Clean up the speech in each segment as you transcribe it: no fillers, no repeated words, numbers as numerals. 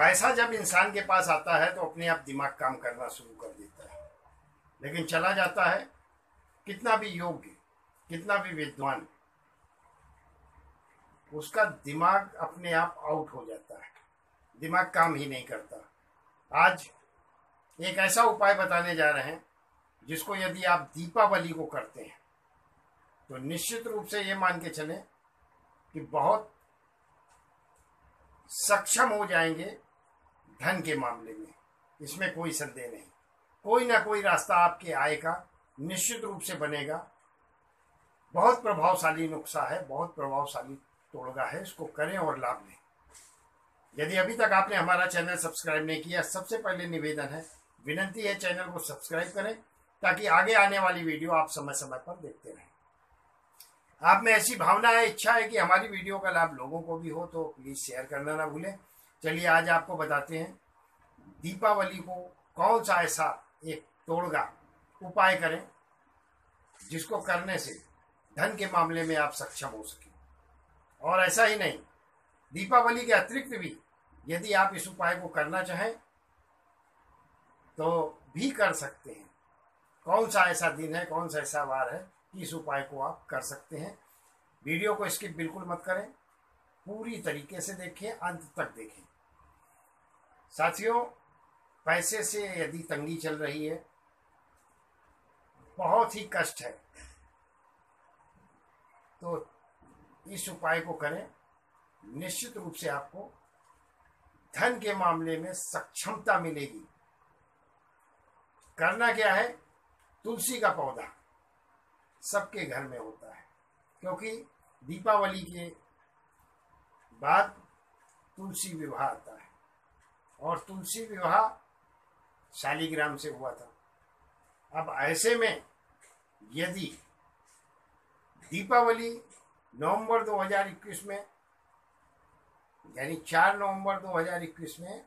पैसा जब इंसान के पास आता है तो अपने आप दिमाग काम करना शुरू कर देता है, लेकिन चला जाता है, कितना भी योग्य, कितना भी विद्वान, उसका दिमाग अपने आप आउट हो जाता है, दिमाग काम ही नहीं करता। आज एक ऐसा उपाय बताने जा रहे हैं जिसको यदि आप दीपावली को करते हैं तो निश्चित रूप से ये मान के चलें कि बहुत सक्षम हो जाएंगे धन के मामले में। इसमें कोई संदेह नहीं, कोई ना कोई रास्ता आपके आय का निश्चित रूप से बनेगा। बहुत प्रभावशाली नुस्खा है, बहुत प्रभावशाली टोटका है, इसको करें और लाभ लें। यदि अभी तक आपने हमारा चैनल सब्सक्राइब नहीं किया, सबसे पहले निवेदन है, विनती है, चैनल को सब्सक्राइब करें ताकि आगे आने वाली वीडियो आप समय समय पर देखते रहें। आप में ऐसी भावना है, इच्छा है कि हमारी वीडियो का लाभ लोगों को भी हो तो प्लीज शेयर करना ना भूलें। चलिए आज आपको बताते हैं दीपावली को कौन सा ऐसा एक टोटका उपाय करें जिसको करने से धन के मामले में आप सक्षम हो सकें। और ऐसा ही नहीं, दीपावली के अतिरिक्त भी यदि आप इस उपाय को करना चाहें तो भी कर सकते हैं। कौन सा ऐसा दिन है, कौन सा ऐसा वार है कि इस उपाय को आप कर सकते हैं। वीडियो को स्किप बिल्कुल मत करें, पूरी तरीके से देखें, अंत तक देखें। साथियों, पैसे से यदि तंगी चल रही है, बहुत ही कष्ट है, तो इस उपाय को करें, निश्चित रूप से आपको धन के मामले में सक्षमता मिलेगी। करना क्या है, तुलसी का पौधा सबके घर में होता है, क्योंकि दीपावली के बाद तुलसी विवाह आता है और तुलसी विवाह शालिग्राम से हुआ था। अब ऐसे में यदि दीपावली नवंबर 2021 में, यानी 4 नवंबर 2021 में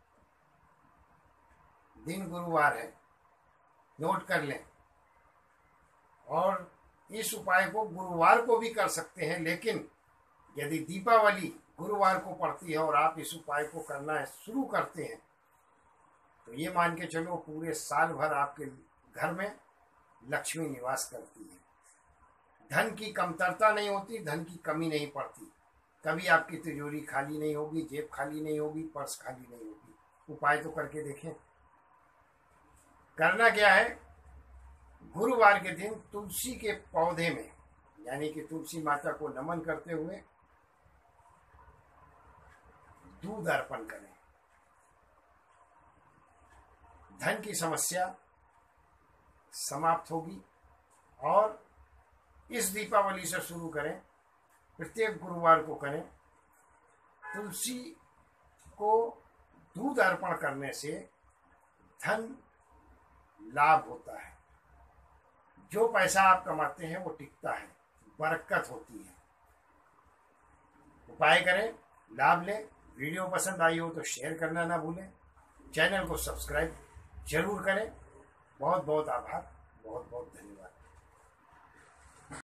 दिन गुरुवार है, नोट कर लें। और इस उपाय को गुरुवार को भी कर सकते हैं, लेकिन यदि दीपावली गुरुवार को पड़ती है और आप इस उपाय को करना शुरू करते हैं तो ये मान के चलो पूरे साल भर आपके घर में लक्ष्मी निवास करती है। धन की कमतरता नहीं होती, धन की कमी नहीं पड़ती, कभी आपकी तिजोरी खाली नहीं होगी, जेब खाली नहीं होगी, पर्स खाली नहीं होगी। उपाय तो करके देखें। करना क्या है, गुरुवार के दिन तुलसी के पौधे में, यानी कि तुलसी माता को नमन करते हुए दूध अर्पण करें। धन की समस्या समाप्त होगी। और इस दीपावली से शुरू करें, प्रत्येक गुरुवार को करें। तुलसी को दूध अर्पण करने से धन लाभ होता है, जो पैसा आप कमाते हैं वो टिकता है, बरकत होती है। उपाय करें, लाभ लें। वीडियो पसंद आई हो तो शेयर करना ना भूलें, चैनल को सब्सक्राइब जरूर करें। बहुत बहुत आभार, बहुत बहुत धन्यवाद।